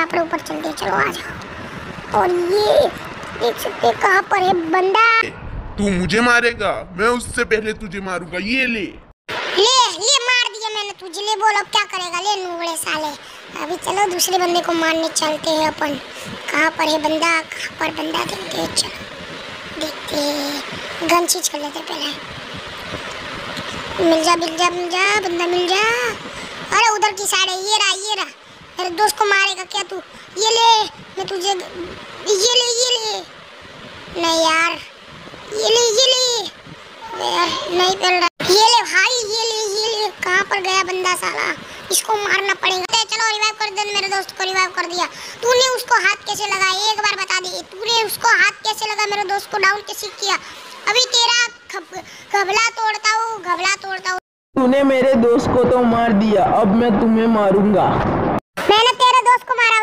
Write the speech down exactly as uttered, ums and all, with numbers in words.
पर ऊपर चलते हैं, चलो आ जाओ। और ये देख सकते कहाँ पर है बंदा। तू मुझे मारेगा, मैं उससे पहले तुझे मारूंगा। ये ले ले ले मार दिया मैंने तुझे। ले बोल अब क्या करेगा, ले नूबड़े साले। अभी चलो दूसरे बंदे को मारने चलते हैं अपन। कहाँ पर है बंदा, कहाँ पर बंदा, देखते हैं। चलो देखते हैं, गन चीज कर लेते पहले। मिल जा मिल जा मिल जा बंदा मिल जा। अरे उधर की साइड है, ये रहा ये रहा। मेरे दोस्त को मारेगा क्या तू? ये ले, मैं तुझे ये ले ये ले। नहीं यार, ये ले ये ले यार, नहीं पड़ रहा। ये ले भाई ये ले ये ले। कहाँ पर गया बंदा साला, इसको मारना पड़ेगा। चलो रिवाइव कर दे, मेरे दोस्त को रिवाइव कर दिया। तूने उसको हाथ कैसे लगा, एक बार बता दे। तूने उसको हाथ कैसे लगा, मेरे दोस्त को डाउन कैसे किया? अभी तेरा घबला तोड़ता हूँ, घबला तोड़ता हूँ। तूने मेरे दोस्त को तो मार दिया, अब मैं तुम्हें मारूंगा। मैंने तेरे दोस्त को मारा।